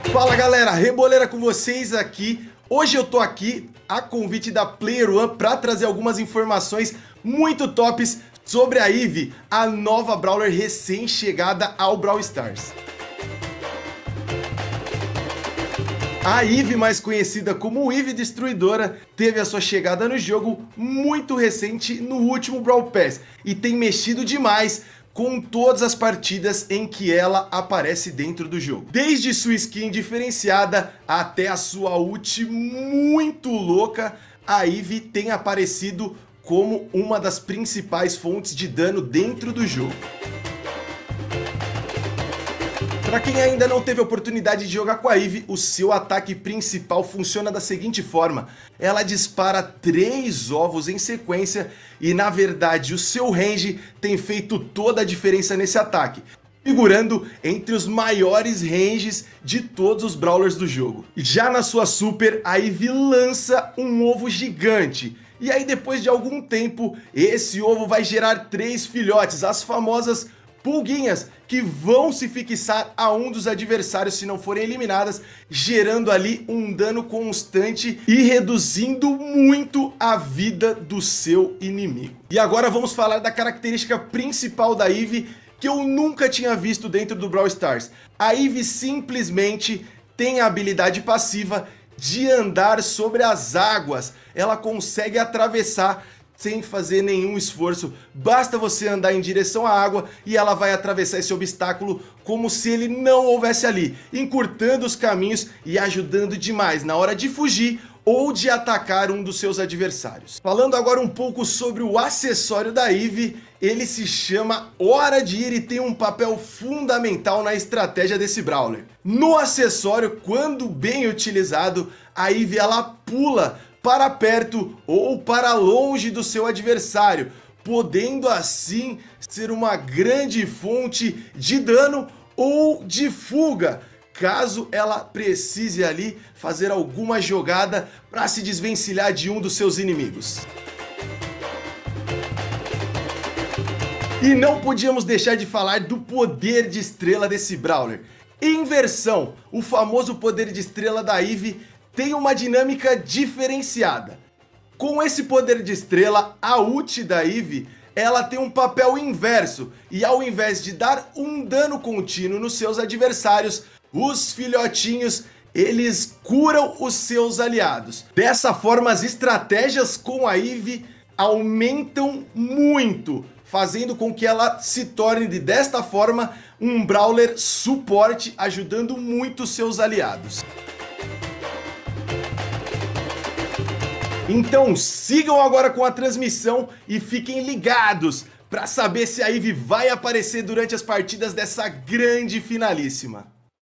Fala galera, Reboleira com vocês aqui. Hoje eu tô aqui a convite da Player One para trazer algumas informações muito tops sobre a Ivy, a nova Brawler recém-chegada ao Brawl Stars. A Ivy, mais conhecida como Ivy Destruidora, teve a sua chegada no jogo muito recente no último Brawl Pass e tem mexido demais com todas as partidas em que ela aparece dentro do jogo. Desde sua skin diferenciada até a sua ult muito louca, a Ivy tem aparecido como uma das principais fontes de dano dentro do jogo. Para quem ainda não teve a oportunidade de jogar com a Ivy, o seu ataque principal funciona da seguinte forma: ela dispara 3 ovos em sequência e na verdade o seu range tem feito toda a diferença nesse ataque, figurando entre os maiores ranges de todos os brawlers do jogo. Já na sua super, a Ivy lança um ovo gigante. E aí depois de algum tempo, esse ovo vai gerar 3 filhotes, as famosas pulguinhas, que vão se fixar a um dos adversários se não forem eliminadas, gerando ali um dano constante e reduzindo muito a vida do seu inimigo. E agora vamos falar da característica principal da Ivy, que eu nunca tinha visto dentro do Brawl Stars. A Ivy simplesmente tem a habilidade passiva de andar sobre as águas. Ela consegue atravessar sem fazer nenhum esforço, basta você andar em direção à água e ela vai atravessar esse obstáculo como se ele não houvesse ali, encurtando os caminhos e ajudando demais na hora de fugir ou de atacar um dos seus adversários. Falando agora um pouco sobre o acessório da Ivy, ele se chama Hora de Ir e tem um papel fundamental na estratégia desse Brawler. No acessório, quando bem utilizado, a Ivy ela pula para perto ou para longe do seu adversário, podendo assim ser uma grande fonte de dano ou de fuga, caso ela precise ali fazer alguma jogada para se desvencilhar de um dos seus inimigos. E não podíamos deixar de falar do poder de estrela desse Brawler. Inversão, o famoso poder de estrela da Ivy, tem uma dinâmica diferenciada. Com esse poder de estrela, a ult da Ivy, ela tem um papel inverso. E ao invés de dar um dano contínuo nos seus adversários, os filhotinhos, eles curam os seus aliados. Dessa forma, as estratégias com a Ivy aumentam muito, fazendo com que ela se torne desta forma um Brawler suporte, ajudando muito seus aliados. Então sigam agora com a transmissão e fiquem ligados para saber se a Ivy vai aparecer durante as partidas dessa grande finalíssima.